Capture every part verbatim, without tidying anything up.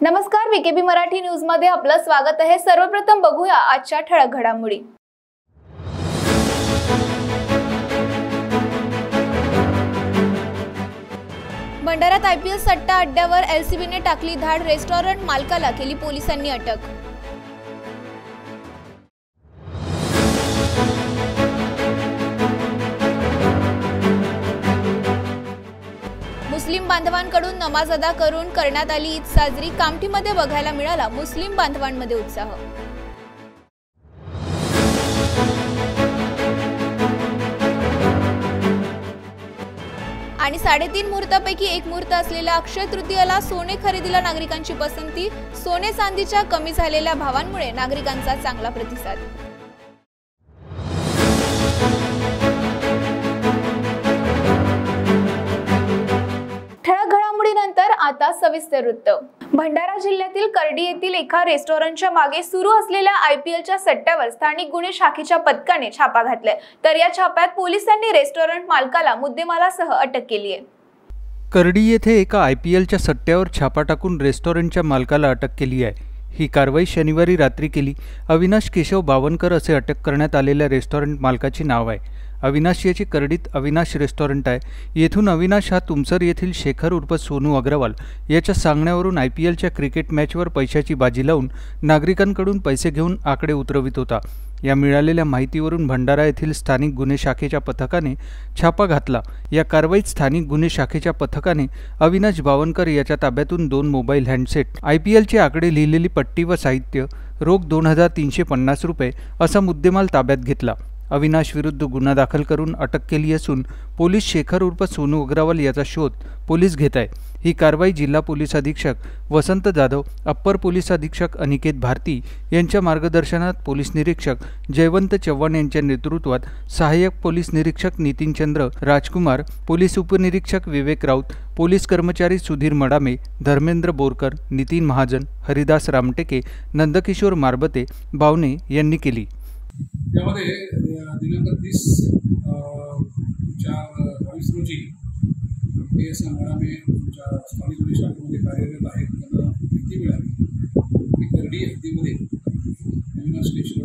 नमस्कार, VKB Marathi news मध्ये आपलं स्वागत आहे। सर्वप्रथम बघूया आजच्या ठळक घडामोडी। भंडाऱ्यात आयपीएल सट्टा अड्ड्यावर एलसीबीने टाकली धाड, रेस्टॉरंट मालकाला केली पोलिसांनी अटक। मुस्लिम बांधवांकडून नमाज अदा करून करण्यात आली ईद साजरी, कामठीमध्ये बघायला मिळाला मुस्लिम बांधवांमध्ये उत्साह। आणि साडेतीन मुहूर्तापैकी एक मुहूर्त असलेल्या अक्षय तृतीयेला सोने खरेदीला नागरिकांची पसंती, सोने चांदीच्या कमी झालेल्या भावांमुळे नागरिकांचा चांगला प्रतिसाद। नंतर आता सविस्तर वृत्त। भंडारा जिल्ह्यातील करडी येथील एका रेस्टॉरंटच्या मागे सुरू असलेल्या आयपीएलच्या सट्ट्यावर स्थानिक गुन्हे शाखेच्या पथकाने छापा घातलाय, तर या छाप्यात पोलिसांनी रेस्टॉरंट मालकाला मुद्देमालासह अटक केली आहे। करडी येथे एका आयपीएलच्या सट्ट्यावर छापा टाकून रेस्टॉरंटच्या मालकाला अटक केली आहे। ही कारवाई शनिवारी रात्री केली। अविनाश केशव बावनकर असे अटक करण्यात आलेल्या रेस्टॉरंट मालकाचे नाव आहे। अविनाश याची करडीत अविनाश रेस्टॉरंट आहे। येथून अविनाश हा तुमसर येथील शेखर उर्फ सोनू अग्रवाल याच्या सांगण्यावरून आयपीएलच्या क्रिकेट मॅचवर पैशाची बाजी लावून नागरिकांकडून पैसे घेऊन आकडे उतरवित होता। या मिळालेल्या माहितीवरून भंडारा येथील स्थानिक गुन्हे शाखेच्या पथकाने छापा घातला। या कारवाईत स्थानिक गुन्हे शाखेच्या पथकाने अविनाश बावनकर याच्या ताब्यातून दोन मोबाईल हँडसेट, आयपीएलचे आकडे लिहिलेली पट्टी व साहित्य, रोख दोन हजार तीनशे पन्नास रुपये असा मुद्देमाल ताब्यात घेतला। अविनाश विरुद्ध गुन्हा दाखल करून अटक केली असून पोलीस शेखर उर्फ सोनू अग्रवाल याचा शोध पोलीस घेत आहे। ही कारवाई जिल्हा पोलीस अधीक्षक वसंत जाधव, अप्पर पोलीस अधीक्षक अनिकेत भारती यांच्या मार्गदर्शनात पोलीस निरीक्षक जयवंत चव्हाण यांच्या नेतृत्वात सहाय्यक पोलीस निरीक्षक नितीनचंद्र राजकुमार, पोलीस उपनिरीक्षक विवेक राऊत, पोलीस कर्मचारी सुधीर मडामे, धर्मेंद्र बोरकर, नितीन महाजन, हरिदास रामटेके, नंदकिशोर मारबते बावणे यांनी केली। यामध्ये दिनांक तीस चार बावीस रोजी ए एस मडामे तुमच्या स्थानिक पोलीस शाखेमध्ये कार्यरत आहेत, त्यांना माहिती मिळाली की करडी हद्दीमध्ये अविनाश केशव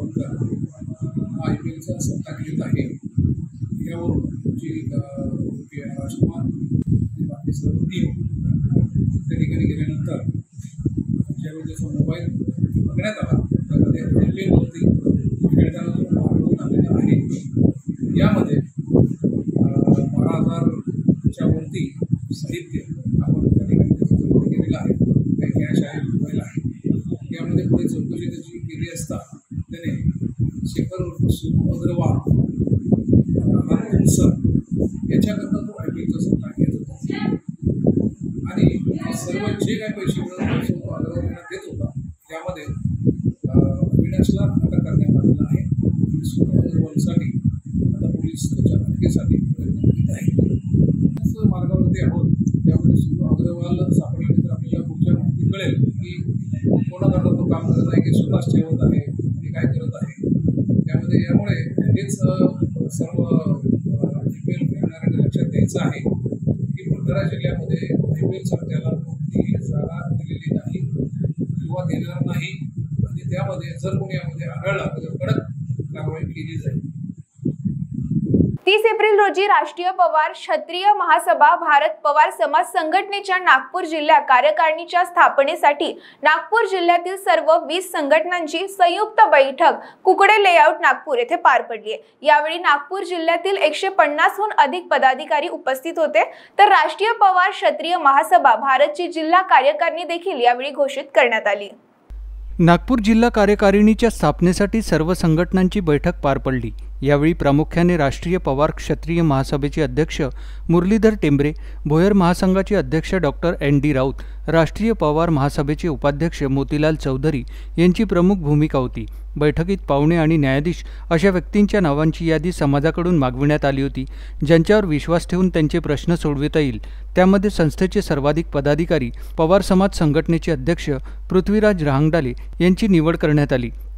बावनकर आय पी एलचा सट्टा घेत आहे। यावरून तुमची राजकुमार आणि बाकी सर्व टीम त्या ठिकाणी गेल्यानंतर ज्यावेळी त्याचा मोबाईल बघण्यात आला त्यामध्ये रेल्वेवरती खेळताना तो आढळून आलेला आहे। यामध्ये बारा हजारच्या वरती साहित्य आपण त्या ठिकाणी त्याचं जप्त केलेलं आहे, काही कॅश आहे, मोबाईल आहे। यामध्ये पुढे चौकशी त्याची केली असता त्याने शेखर उर्फ सोनू अग्रवाल हा तुमसर याच्याकरता तो आय पी एलचा सट्टा घेत होता आणि सर्व जे काही पैसे मिळून सोनू अग्रवाल यांना देत होता त्यामध्ये अविनाशला अटक करण्यात आलेला आहे। सोनू अग्रवालसाठी आता पोलीस त्याच्या अटकेसाठी प्रयत्न करीत आहेत। मार्गावरती आहोत, त्यामध्ये सोनू अग्रवाल सापडल्यानंतर आपल्याला पुढच्या माहिती कळेल की कोणाकडनं तो काम करत आहे की स्वतःच ठेवत आहे आणि काय करत आहे। त्यामध्ये यामुळे हेच सर्व आय पी एल खेळणाऱ्यांना लक्षात द्यायचं आहे की भंडारा जिल्ह्यामध्ये आय पी एल सट्ट्याला कोणतीही जागा दिलेली नाही किंवा देणार नाही आणि त्यामध्ये जर कोणी यामध्ये आढळला तर कडक कारवाई केली जाईल। तीस एप्रिल रोजी राष्ट्रीय पवार क्षत्रिय महासभा भारत पवार समाज संघटनेच्या नागपूर जिल्हा कार्यकारिणीच्या स्थापनेसाठी नागपूर जिल्ह्यातील सर्व वीस संघटनांची संयुक्त बैठक कुकडे लेआउट नागपूर येथे पार पडली आहे। यावेळी नागपूर जिल्ह्यातील एकशे पन्नासहून अधिक पदाधिकारी उपस्थित होते, तर राष्ट्रीय पवार क्षत्रिय महासभा भारतची जिल्हा कार्यकारिणी देखील यावेळी घोषित करण्यात आली। नागपूर जिल्हा कार्यकारिणीच्या स्थापनेसाठी सर्व संघटनांची बैठक पार पडली। यावेळी प्रामुख्याने राष्ट्रीय पवार क्षत्रिय महासभेचे अध्यक्ष मुरलीधर टेंबरे, भोयर महासंघाचे अध्यक्ष डॉक्टर एन डी राऊत, राष्ट्रीय पवार महासभेचे उपाध्यक्ष मोतीलाल चौधरी यांची प्रमुख भूमिका होती। बैठकीत पाहुणे आणि न्यायाधीश अशा व्यक्तींच्या नावांची यादी समाजाकडून मागविण्यात आली होती, ज्यांच्यावर विश्वास ठेवून त्यांचे प्रश्न सोडविता येईल। त्यामध्ये संस्थेचे सर्वाधिक पदाधिकारी, पवार समाज संघटनेचे अध्यक्ष पृथ्वीराज रहांगडाले यांची निवड करण्यात आली।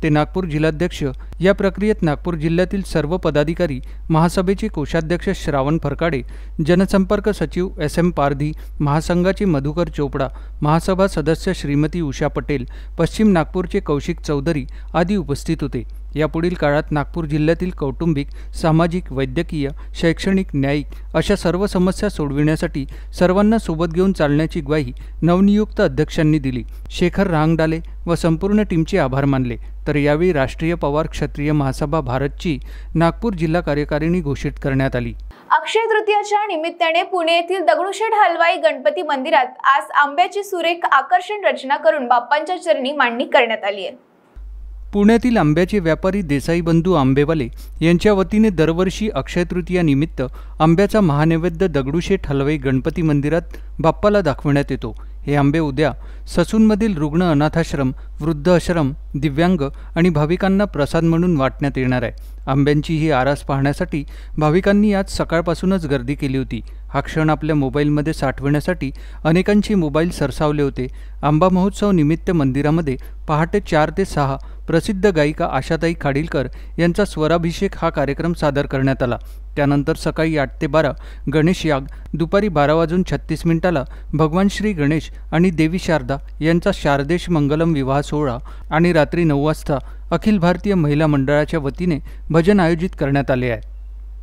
ते नागपूर जिल्हाध्यक्ष। या प्रक्रियेत नागपूर जिल्ह्यातील सर्व पदाधिकारी, महासभेचे कोषाध्यक्ष श्रावण फरकाडे, जनसंपर्क सचिव एस एम पारधी, महासंघाचे मधुकर चोपडा, महासभा सदस्य श्रीमती उषा पटेल, पश्चिम नागपूरचे कौशिक चौधरी आदी उपस्थित होते। यापुढील काळात नागपूर जिल्ह्यातील कौटुंबिक, सामाजिक, वैद्यकीय, शैक्षणिक, न्यायिक अशा सर्व समस्या सोडविण्यासाठी सर्वांना सोबत घेऊन चालण्याची ग्वाही नवनियुक्त अध्यक्षांनी दिली। शेखर रांगडाले व संपूर्ण टीमचे आभार मानले। तर यावेळी राष्ट्रीय पवार क्षत्रिय महासभा भारतची नागपूर जिल्हा कार्यकारिणी घोषित करण्यात आली। अक्षय तृतीयाच्या निमित्ताने पुणे येथील दगडूशेठ हलवाई गणपती मंदिरात आज आंब्याची सुरेख आकर्षण रचना करून बाप्पांच्या चरणी मांडणी करण्यात आली आहे। पुण्यातील आंब्याचे व्यापारी देसाई बंधू आंबेवाले यांच्या वतीने दरवर्षी अक्षय तृतीया निमित्त आंब्याचा महानैवेद्य दगडूशेठ हलवाई गणपती मंदिरात बाप्पाला दाखवण्यात येतो। हे आंबे उद्या ससूनमधील रुग्ण अनाथाश्रम, वृद्ध आश्रम, दिव्यांग आणि भाविकांना प्रसाद म्हणून वाटण्यात येणार आहे। आंब्यांची ही आरास पाहण्यासाठी भाविकांनी आज सकाळपासूनच गर्दी केली होती। हा क्षण आपल्या मोबाईलमध्ये साठवण्यासाठी अनेकांचे मोबाईल सरसावले होते। आंबा महोत्सव निमित्त मंदिरामध्ये पहाटे चार ते सहा प्रसिद्ध गायिका आशाताई खाडीलकर यांचा स्वराभिषेक हा कार्यक्रम सादर करण्यात आला। त्यानंतर सकाळी आठ ते बारा गणेश याग, दुपारी बारा वाजून छत्तीस मिनिटाला भगवान श्री गणेश आणि देवी शारदा यांचा शारदेश मंगलम विवाह सोहळा आणि रात्री नऊ वाजता अखिल भारतीय महिला मंडळाच्या वतीने भजन आयोजित करण्यात आले आहे।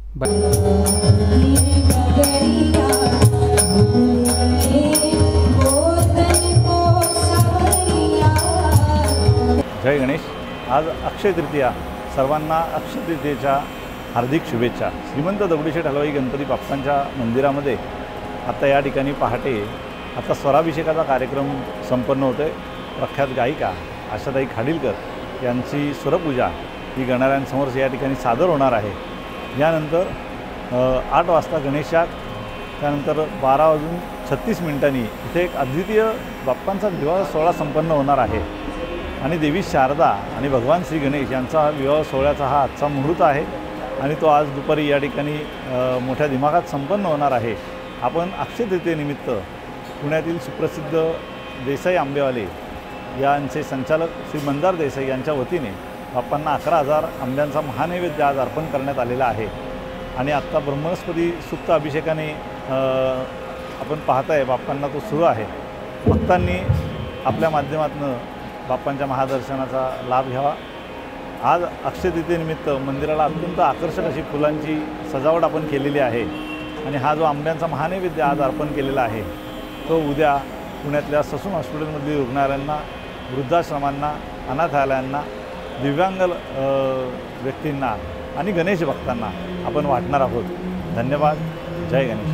जय गणेश। आज अक्षय तृतीया, सर्वांना अक्षय तृतीयेच्या हार्दिक शुभेच्छा। श्रीमंत दगडूशेठ हलवाई गणपती बाप्पांच्या मंदिरामध्ये आता या ठिकाणी पहाटे आता स्वराभिषेकाचा कार्यक्रम संपन्न होतोय। प्रख्यात गायिका आशाताई खाडीलकर यांची स्वरपूजा ही गणरायांसमोर या ठिकाणी सादर होणार आहे। यानंतर आठ वाजता गणेशात, त्यानंतर बारा वाजून छत्तीस मिनिटांनी इथे एक अद्वितीय बाप्पांचा विवाह सोहळा संपन्न होणार आहे आणि देवी शारदा आणि भगवान श्री गणेश यांचा विवाह सोहळ्याचा हा आजचा मुहूर्त आहे आणि तो आज दुपारी या ठिकाणी मोठ्या दिमागात संपन्न होणार आहे। आपण अक्षय तृतीयेनिमित्त पुण्यातील सुप्रसिद्ध देसाई आंबेवाले यांचे संचालक श्री मंदार देसाई यांच्या वतीने बाप्पांना अकरा हजार आंब्यांचा महानैवेद्य आज अर्पण करण्यात आलेला आहे आणि आत्ता ब्रह्मस्पती सुप्त अभिषेकाने आपण पाहताय बाप्पांना तो सुरू आहे। भक्तांनी आपल्या माध्यमातून बाप्पांच्या महादर्शनाचा लाभ घ्यावा। आज अक्षय तृतीयेनिमित्त मंदिराला अत्यंत आकर्षक अशी फुलांची सजावट आपण केलेली आहे आणि हा जो आंब्यांचा महानैवेद्य आज अर्पण केलेला आहे तो उद्या पुण्यातल्या ससून हॉस्पिटलमधील रुग्णालयांना, वृद्धाश्रमांना, अनाथालयांना, दिव्यांग व्यक्तींना आणि गणेश भक्तांना आपण वाटणार आहोत। धन्यवाद। जय गणेश।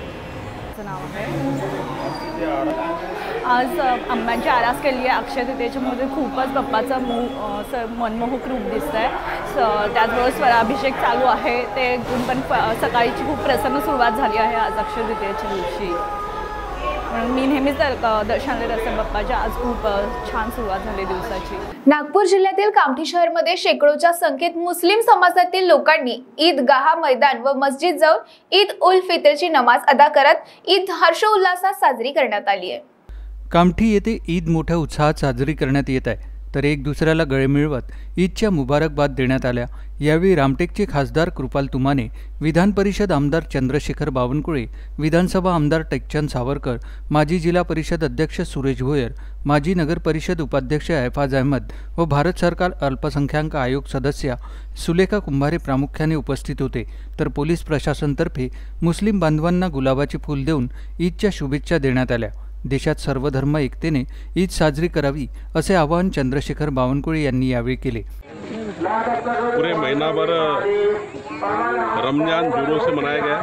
आज आंब्यांची आरास केली आहे अक्षय तृतीयेच्यामध्ये। खूपच बाप्पाचं मो मनमोहक रूप दिसत आहे। त्याचबरोबर स्वराभिषेक चालू आहे, ते पण सकाळीची खूप प्रसन्न सुरुवात झाली आहे आज अक्षय तृतीयेच्या दिवशी। म्हणून मी नेहमीच दर्शनाला असते बाप्पाच्या, आज खूप छान सुरुवात झाली दिवसाची। नागपूर जिल्ह्यातील कामठी शहरमध्ये शेकडोच्या संख्येत मुस्लिम समाजातील लोकांनी ईदगाह मैदान व मस्जिद जाऊन ईद उल फित्रची नमाज अदा करत ईद हर्षोल्लासात साजरी करण्यात आली आहे। कामठी येथे ईद मोठ्या उत्साहात साजरी करण्यात येत आहे, तर एक दुसऱ्याला गळे मिळवत ईदच्या मुबारकबाद देण्यात आल्या। यावेळी रामटेकचे खासदार कृपाल तुमाने, विधान परिषद आमदार चंद्रशेखर बावनकुळे, विधानसभा आमदार टेकचंद सावरकर, माजी जिल्हा परिषद अध्यक्ष सुरेश भोयर, माजी नगर परिषद उपाध्यक्ष ऐफाज अहमद व भारत सरकार अल्पसंख्याक आयोग सदस्य सुलेखा कुंभारे प्रामुख्याने उपस्थित होते। तर पोलीस प्रशासनातर्फे मुस्लिम बांधवांना गुलाबाचे फूल देऊन ईदच्या शुभेच्छा देण्यात आल्या। देशात सर्व धर्म एकतेने ईद साजरी करावी असे आवाहन चंद्रशेखर बावनकुळे यांनी यावेळी केले। पूरे महीना भर रमजान जोरों से मनाया गया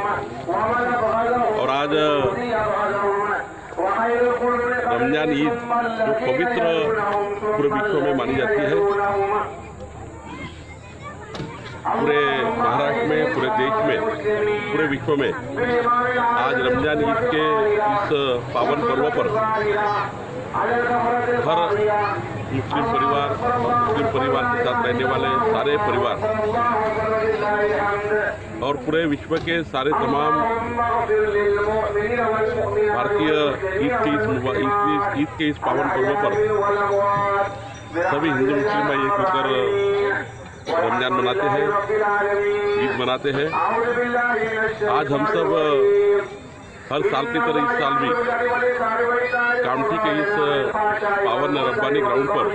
और आज रमजान ईद जो पवित्र पूरे विश्व में मानी जाती है, पूरे महाराष्ट्र में, पूरे देश में, पूरे विश्व में आज रमजान ईद के इस पावन पर्व पर हर मुस्लिम परिवार और मुस्लिम परिवार के साथ रहने वाले सारे परिवार और पूरे विश्व के सारे तमाम भारतीय ईद के इस ईद के इस पावन पर्व पर सभी हिंदू मुस्लिम भाई एक होकर रमजान मनाते हैं, ईद मनाते हैं। आज हम सब हर साल की तरह इस साल भी कामठी के इस पावन रब्बानी ग्राउंड पर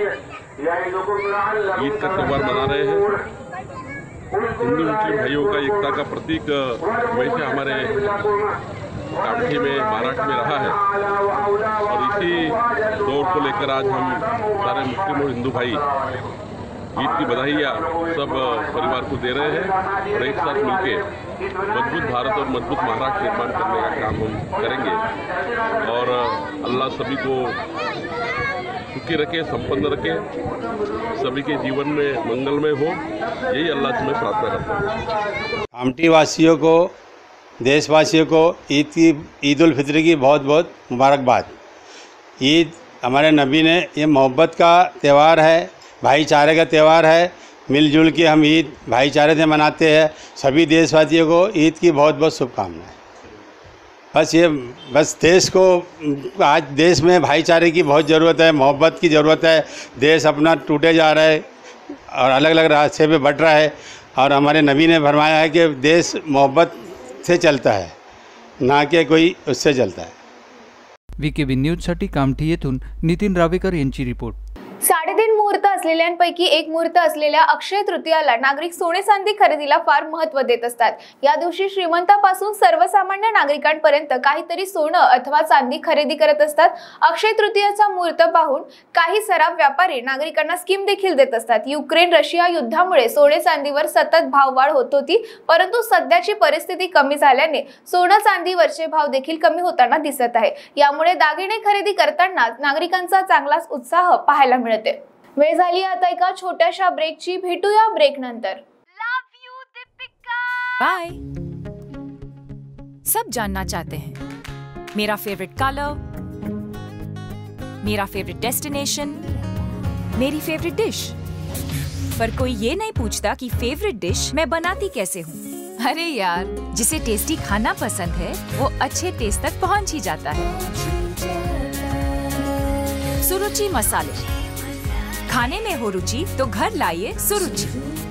ईद का त्यौहार मना रहे हैं। हिंदू मुस्लिम भाइयों का एकता का प्रतीक वैसे हमारे कामठी में महाराष्ट्र में रहा है और इसी दौर को लेकर आज हम सारे मुस्लिम और हिंदू भाई ईद की बधाइयाँ सब परिवार को दे रहे हैं और एक साथ मिलके मजबूत भारत और मजबूत महाराष्ट्र निर्माण करने का काम हम करेंगे और अल्लाह सभी को सुखी रखे, संपन्न रखे, सभी के जीवन में मंगलमय हो, यही अल्लाह से मैं प्रार्थना करता हूँ। कामठी वासियों को, देशवासियों को ईद की ईद उल फित्र की बहुत बहुत मुबारकबाद। ईद हमारे नबी ने ये मोहब्बत का त्यौहार है, भाईचारे का त्यौहार है। मिलजुल के हम ईद भाईचारे से मनाते हैं। सभी देशवासियों को ईद की बहुत बहुत शुभकामनाएं। बस ये बस देश को आज देश में भाईचारे की बहुत ज़रूरत है, मोहब्बत की ज़रूरत है। देश अपना टूटे जा रहा है और अलग अलग रास्ते पे बढ़ रहा है और हमारे नबी ने फरमाया है कि देश मोहब्बत से चलता है, ना कि कोई उससे चलता है। वीकेबी न्यूजसाठी कामठी येथून नितीन रावेकर यांची रिपोर्ट। साडेतीन मुहूर्त असलेल्यांपैकी एक मुहूर्त असलेल्या अक्षय तृतीयाला नागरिक सोने चांदी खरेदीला फार महत्त्व देत असतात। या दिवशी श्रीमंतापासून सर्वसामान्य नागरिकांपर्यंत काहीतरी सोनं अथवा चांदी खरेदी करत असतात। अक्षय तृतीयाचा मुहूर्त पाहून काही सराफ व्यापारी नागरिकांना स्कीम देखील देत असतात। युक्रेन रशिया युद्धामुळे सोने चांदीवर सतत भाववाढ होत होती, परंतु सध्याची परिस्थिती कमी झाल्याने सोनं चांदीवरचे भाव देखील कमी होताना दिसत आहे। यामुळे दागिने खरेदी करताना नागरिकांचा चांगलाच उत्साह पाहायला मिळतो। वेळ झाली आता एका छोट्याशा ब्रेकची, भेटूया ब्रेक नंतर। बाय। सब जानना चाहते हैं मेरा फेवरेट कलर, मेरा फेवरेट डेस्टिनेशन, मेरी फेवरेट डिश, पर कोई ये नहीं पूछता कि फेवरेट डिश मैं बनाती कैसे हूँ। अरे यार, जिसे टेस्टी खाना पसंद है वो अच्छे टेस्ट तक पहुँच ही जाता है। सुरुचि मसाले, खाने में हो रुचि तो घर लाइए सुरुचि।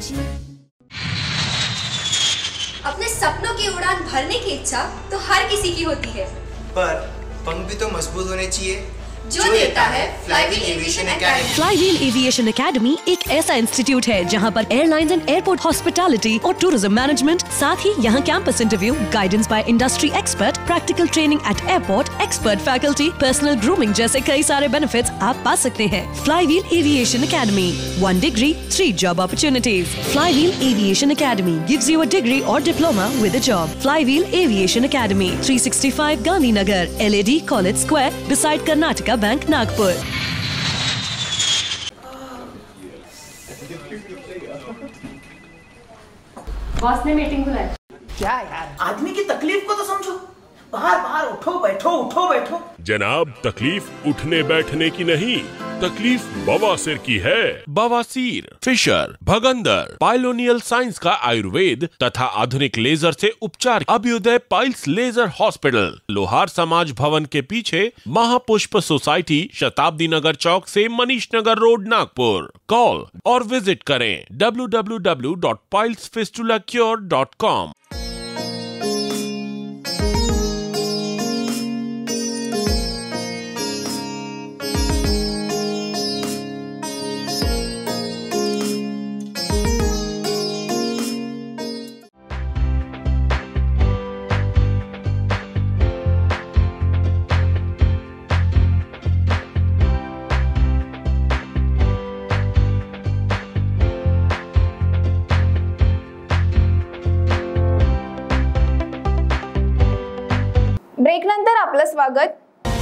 अपने सपनों की उड़ान भरने की इच्छा तो हर किसी की होती है, पर पंख भी तो मजबूत होने चाहिए, जो देता है flywheel aviation academy. Flywheel aviation academy एक ऐसा इंस्टीट्यूट है जहां पर एयरलाइंस एंड एयरपोर्ट हॉस्पिटैलिटी और टूरिज्म मैनेजमेंट, साथ ही यहां campus interview, guidance by industry expert, practical training at airport, expert faculty, personal grooming जैसे कई सारे बेनिफिट्स आप पा सकते हैं। Flywheel aviation academy, one degree three job opportunities. Flywheel aviation academy gives you a degree और diploma with a job. Flywheel aviation academy, three sixty five Gandhinagar, L A D college square, beside Karnataka bank, Nagpur. Boss ने meeting बुलाई। क्या यार, आदमी की तकलीफ को तो समझो। बाहर बाहर उठो बैठो उठो बैठो। जनाब, तकलीफ उठने बैठने की नहीं, तकलीफ बवासीर की है। बवासीर, फिशर, भगंदर, पाइलोनियल साइंस का आयुर्वेद तथा आधुनिक लेजर से उपचार। Abhyudaya piles laser hospital, Lohar Samaj Bhavan के पीछे, महापुष्प सोसाइटी, शताब्दी नगर चौक से मनीष नगर रोड, नागपुर। कॉल और विजिट करें W W W dot piles fistula cure dot com. Break नंतर आपलं स्वागत।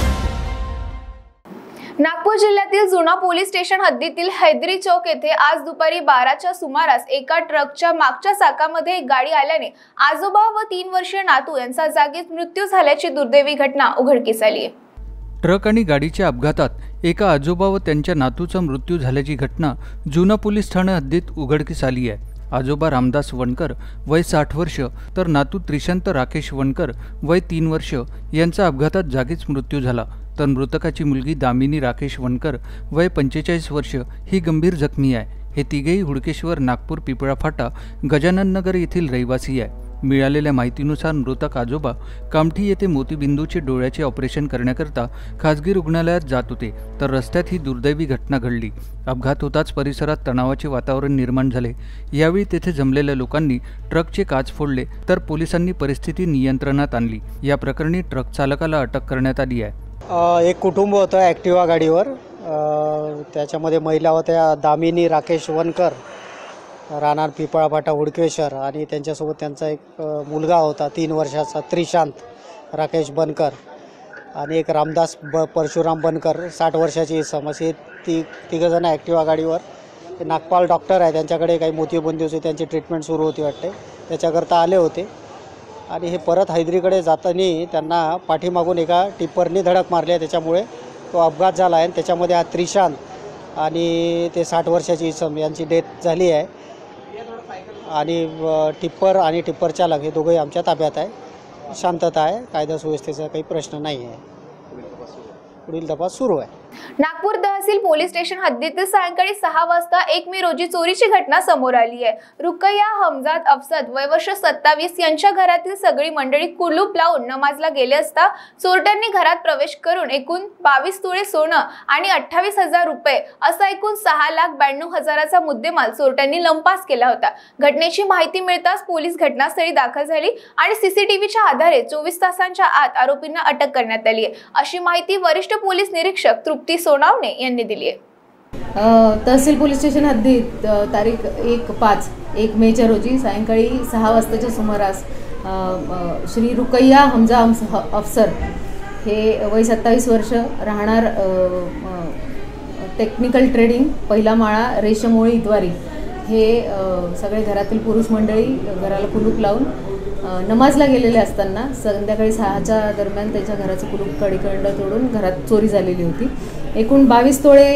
नागपूर जिल्ह्यातील जुना पोलीस स्टेशन हद्दीतील हैदरी चौक येथे आज दुपारी बाराच्या सुमारास एका ट्रकच्या मागच्या चाकामध्ये एक गाडी आल्याने आजोबा व तीन वर्षीय नातू यांचा जागीच मृत्यू झाल्याची दुर्दैवी घटना उघडकीस आली आहे। ट्रक आणि गाडीच्या अपघातात एका आजोबा व त्यांच्या नातूचा मृत्यू झाल्याची घटना जुना पोलीस ठाणे हद्दीत उघडकीस आली आहे। आजोबा रामदास वनकर वय साठ वर्ष तर नातू त्रिशांत राकेश वनकर वय तीन वर्ष यांचा अपघातात जागीच मृत्यू झाला। तर मृतकाची मुलगी दामिनी राकेश वनकर वय पंचेचाळीस वर्ष ही गंभीर जखमी आहे। हे तिघेही हुडकेश्वर, नागपूर, पिपळा फाटा, गजानन नगर येथील रहिवासी आहे। मिळालेल्या माहितीनुसार मृतक आजोबा कामठी येथे मोतीबिंदूचे डोळ्याचे ऑपरेशन करण्याकरता खासगी रुग्णालयात जात होते, तर रस्त्यात ही दुर्दैवी घटना घडली। अपघात होताच परिसरात तणावाचे वातावरण निर्माण झाले। यावेळी तेथे जमलेल्या लोकांनी ट्रकचे काच फोडले, तर पोलिसांनी परिस्थिती नियंत्रणात आणली। या प्रकरणी ट्रक चालकाला अटक करण्यात आली आहे। एक कुटुंब होतं ॲक्टिवा गाडीवर, त्याच्यामध्ये महिला होत्या दामिनी राकेश वनकर, राहणार पिपळा फाटा हुडकेश्वर, आणि त्यांच्यासोबत त्यांचा एक मुलगा होता तीन वर्षाचा त्रिशांत राकेश बनकर, आणि एक रामदास ब परशुराम बनकर साठ वर्षाची इसम, असे ती तिघंजणं ॲक्टिवा गाडीवर। नागपाल डॉक्टर आहे, त्यांच्याकडे काही मोतीबिंदूची त्यांची ट्रीटमेंट सुरू होती वाटते, त्याच्याकरता आले होते। आणि हे परत हैदरीकडे जाताना त्यांना पाठीमागून एका टिप्परनी धडक मारली आहे, त्याच्यामुळे तो अपघात झाला आहे। त्याच्यामध्ये हा त्रिशांत आणि ते साठ वर्षाची इसम यांची डेथ झाली आहे, आणि टिप्पर आणि टिप्पर चालक हे दोघंही आमच्या ताब्यात आहे। शांतता आहे, कायदा सुव्यवस्थेचा काही प्रश्न नाही आहे, पुढील तपास सुरू आहे। नागपूर तहसील पोलीस स्टेशन हद्दीतील सायंकाळी सहा वाजता एक मे रोजी चोरीची घटना समोर आली आहे। रुकैया हमजाद अफसद वय वर्ष सत्तावीस यांच्या घरातील सगळी मंडळी कुलूप लावून नमाजला गेले असता चोरट्यांनी घरात प्रवेश करून एकूण बावीस तोळे सोनं आणि अठ्ठावीस हजार रुपये असा एकूण सहा लाख ब्याण्णव हजाराचा मुद्देमाल चोरट्यांनी लंपास केला होता। घटनेची माहिती मिळताच पोलीस घटनास्थळी दाखल झाली आणि सीसीटीव्हीच्या आधारे चोवीस तासांच्या आत आरोपींना अटक करण्यात आली आहे, अशी माहिती वरिष्ठ पोलीस निरीक्षक तृप्ती सोनावणे यांनी दिली आहे। तहसील पोलीस स्टेशन हद्दीत तारीख एक पाच एक मेच्या रोजी सायंकाळी सहा वाजताच्या सुमारास श्री रुकैया हमजा अफसर हे वय सत्तावीस वर्ष, राहणार टेक्निकल ट्रेडिंग, पहिला माळा, रेशमोळी इद्वारी, हे सगळे घरातील पुरुष मंडळी घराला कुलूप लावून नमाजला गेलेले असताना संध्याकाळी सहाच्या दरम्यान त्यांच्या घराचं कुलूप कडीकडं तोडून घरात चोरी झालेली होती। एकूण बावीस तोळे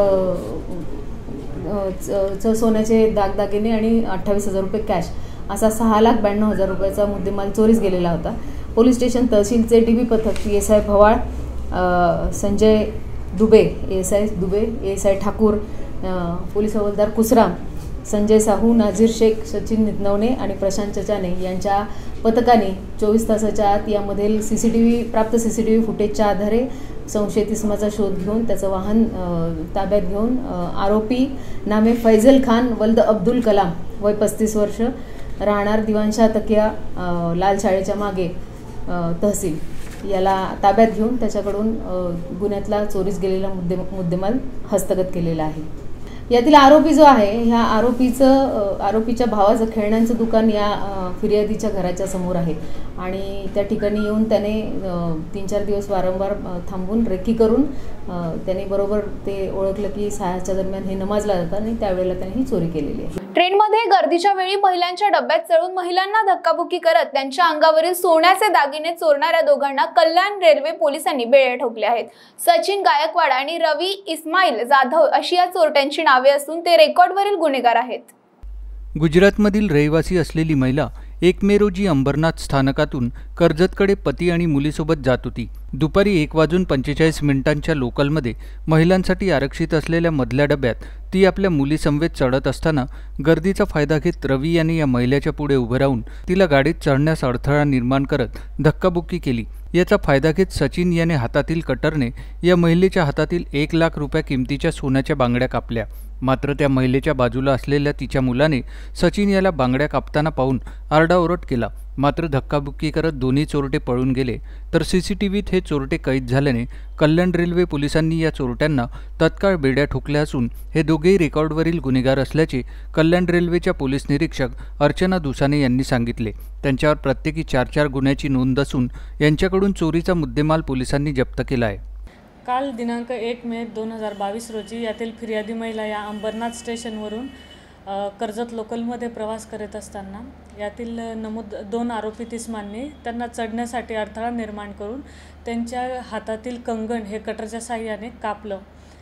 च सोन्याचे दागदागिने आणि अठ्ठावीस हजार रुपये कॅश असा सहा लाख ब्याण्णव हजार रुपयाचा मुद्देमाल चोरीस गेलेला होता। पोलीस स्टेशन तहसीलचे डी बी पथक P S I Bhawal, Sanjay Dubey A S I Dubey, A S I Thakur, police हवालदार कुसराम, संजय साहू, नाझीर शेख, सचिन नितनवणे आणि प्रशांत चचाने यांच्या पथकाने चोवीस तासाच्या आत यामधील सी सी टी व्ही प्राप्त सी सी टी व्ही फुटेजच्या आधारे संशयित इसमाचा शोध घेऊन त्याचं वाहन ताब्यात घेऊन आरोपी नामे फैजल खान वल्द अब्दुल कलाम वय पस्तीस वर्ष, राहणार दिवाणशाह तकिया लाल शाळेच्या मागे तहसील याला ताब्यात घेऊन त्याच्याकडून गुन्ह्यातला चोरीस गेलेला मुद्दे मुद्देमाल हस्तगत केलेला आहे। यातील आरोपी जो आहे ह्या आरोपीचं आरोपीच्या भावाचं खेळण्यांचं दुकान या फिर्यादीच्या घराच्या समोर आहे, आणि त्या ठिकाणी येऊन त्याने तीन चार दिवस वारंवार थांबून रेकी करून त्याने बरोबर ते ओळखलं की सहाच्या दरम्यान हे नमाजला जातात आणि त्यावेळेला त्याने ही चोरी केलेली आहे। ट्रेनमध्ये गर्दीच्या वेळी महिलांच्या डब्यात चढून महिलांना धक्काबुक्की करत त्यांच्या अंगावरील सोन्याचे दागिने चोरणाऱ्या दोघांना कल्याण रेल्वे पोलिसांनी बेड्या ठोकले आहेत। सचिन गायकवाड आणि रवी इस्माईल जाधव अशी या चोरट्यांची नावे असून ते रेकॉर्डवरील गुन्हेगार आहेत। गुजरातमधील रहिवासी असलेली महिला एक मे रोजी अंबरनाथ स्थानकातून कर्जतकडे पती आणि मुलीसोबत जात होती। दुपारी एक वाजून पंचेचाळीस मिनिटांच्या लोकलमध्ये महिलांसाठी आरक्षित असलेल्या मधल्या डब्यात ती आपल्या मुलीसमवेत चढत असताना गर्दीचा फायदा घेत रवी यांनी या महिलेच्या पुढे उभे राहून तिला गाडीत चढण्यास अडथळा निर्माण करत धक्काबुक्की केली। याचा फायदा घेत सचिन याने हातातील कटरने या महिलेच्या हातातील एक लाख रुपये किमतीच्या सोन्याच्या बांगड्या कापल्या। मात्र त्या महिलेच्या बाजूला असलेल्या तिच्या मुलाने सचिन याला बांगड्या कापताना पाहून आरडाओरड केला। मात्र धक्काबुक्की करत दोन्ही चोरटे पळून गेले, तर सीसीटीव्हीत हे चोरटे कैद झाल्याने कल्याण रेल्वे पोलिसांनी या चोरट्यांना तत्काळ बेड्या ठोकल्या असून हे दोघेही रेकॉर्डवरील गुन्हेगार असल्याचे कल्याण रेल्वेच्या पोलीस निरीक्षक अर्चना दुसाने यांनी सांगितले। त्यांच्यावर प्रत्येकी चार चार गुन्ह्याची नोंद असून यांच्याकडून चोरीचा मुद्देमाल पोलिसांनी जप्त केला आहे। काल दिनांक एक मे दोन हजार बावीस रोजी यातील फिर्यादी महिला या अंबरनाथ स्टेशनवरून कर्जत लोकलमध्ये प्रवास करत असताना यातील नमूद दोन आरोपी तिस्मांनी त्यांना चढण्यासाठी अडथळा निर्माण करून त्यांच्या हातातील कंगण हे कटरच्या साहाय्याने कापलं।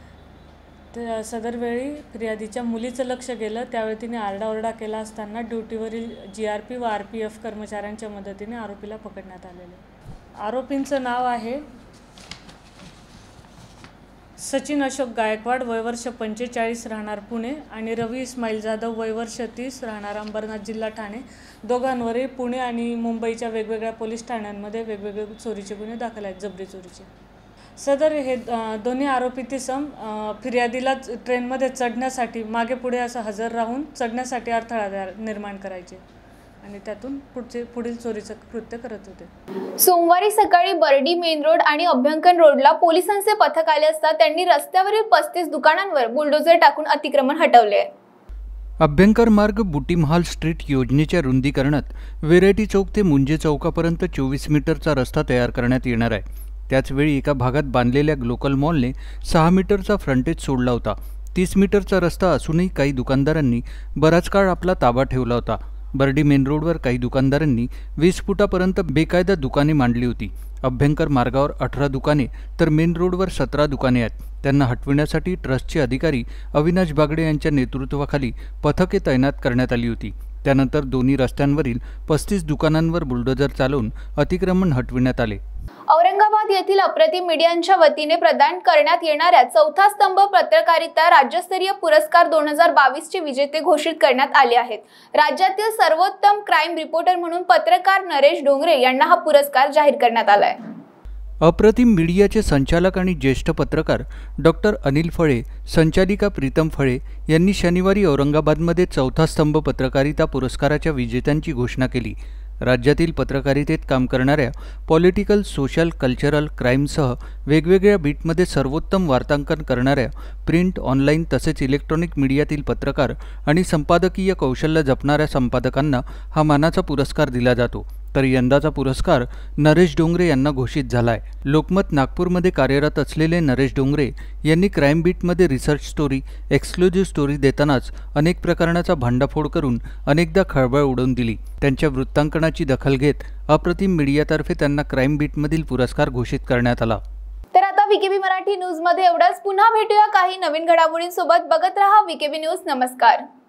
तर सदर वेळी फिर्यादीच्या मुलीचं लक्ष गेलं, त्यावेळी तिने आरडाओरडा केला असताना ड्युटीवरील जी आर पी व आर पी एफ कर्मचाऱ्यांच्या मदतीने आरोपीला पकडण्यात आलेले। आरोपींचं नाव आहे सचिन अशोक गायकवाड वय वर्ष पंचेचाळीस राहणार पुणे आणि रवी इस्माईल जाधव वय वर्ष तीस राहणार अंबरनाथ जिल्हा ठाणे दोघांवरही पुणे आणि मुंबईच्या वेगवेगळ्या पोलीस ठाण्यांमध्ये वेगवेगळे चोरीचे गुन्हे दाखल आहेत, जबरी चोरीचे. सदर हे दोन्ही आरोपी तिसम फिर्यादीला ट्रेनमध्ये चढण्यासाठी मागे पुढे असं हजर राहून चढण्यासाठी अडथळा निर्माण करायचे आणि त्यातून पुढचे पुढील चोरीचं कृत्य करत होते. सोमवारी सकाळी बर्डी मेन रोड आणि अभ्यंकन रोडला पोलिसांचे पथक आले असता त्यांनी रस्त्यावरील पस्तीस दुकानांवर बुलडोझर टाकून अतिक्रमण हटवले. अभ्यंकर मार्ग बुटीमहाल स्ट्रीट योजनेच्या रुंदीकरणात वेरायटी चौक ते मुंजे चौकापर्यंत चोवीस मीटरचा रस्ता तयार करण्यात येणार आहे. त्याचवेळी एका भागात बांधलेल्या ग्लोकल मॉलने सहा मीटरचा फ्रंटेज सोडला होता. तीस मीटरचा रस्ता असूनही काही दुकानदारांनी बराच काळ आपला ताबा ठेवला होता. बर्डी मेन रोडवर काही दुकानदारांनी वीस फुटापर्यंत बेकायदा दुकाने मांडली होती. अभ्यंकर मार्गावर अठरा दुकाने तर मेन रोडवर सतरा दुकाने आहेत. त्यांना हटविण्यासाठी ट्रस्टचे अधिकारी अविनाश बागडे यांच्या नेतृत्वाखाली पथके तैनात करण्यात आली होती. त्यानंतर दोन्ही रस्त्यांवरील पस्तीस दुकानांवर बुलडोझर चालवून अतिक्रमण हटविण्यात आले. औरंगाबाद येथील अप्रतिम मीडियांच्या वतीने प्रदान करण्यात येणाऱ्या चौथा स्तंभ पत्रकारिता राज्यस्तरीय पुरस्कार दोन हजार बावीस चे विजेते घोषित करण्यात आले आहेत. राज्यातील सर्वोत्तम क्राईम रिपोर्टर म्हणून पत्रकार नरेश डोंगरे यांना हा पुरस्कार जाहीर करण्यात आला आहे. अप्रतिम मीडियाचे संचालक आणि ज्येष्ठ पत्रकार डॉक्टर अनिल फळे, संचालिका प्रीतम फळे यांनी शनिवारी औरंगाबादमध्ये चौथा स्तंभ पत्रकारिता पुरस्काराच्या विजेत्यांची घोषणा केली. राज्यातील पत्रकारितेत काम करणाऱ्या पॉलिटिकल, सोशल, कल्चरल, क्राईमसह वेगवेगळ्या बीटमध्ये सर्वोत्तम वार्तांकन करणाऱ्या प्रिंट, ऑनलाईन तसेच इलेक्ट्रॉनिक मीडियातील पत्रकार आणि संपादकीय कौशल्य जपणाऱ्या संपादकांना हा मानाचा पुरस्कार दिला जातो. तर यंदाचा पुरस्कार नरेश डोंगरे यांना घोषित झाला आहे. लोकमत नागपूरमध्ये कार्यरत असलेले नरेश डोंगरे यांनी क्राईम बीटमध्ये रिसर्च स्टोरी, एक्सक्लुझिव्ह स्टोरी देतानाच अनेक प्रकरणाचा भांडाफोड करून अनेकदा खळबळ उडवून दिली. त्यांच्या वृत्तांकनाची दखल घेत अप्रतिम मीडियातर्फे त्यांना क्राईम बीटमधील पुरस्कार घोषित करण्यात आला. तर आता व्हीकेबी मराठी न्यूज मध्ये एवढंच. पुन्हा भेटूया काही नवीन घडामोडींसोबत. बघत रहा व्हीकेबी न्यूज. नमस्कार.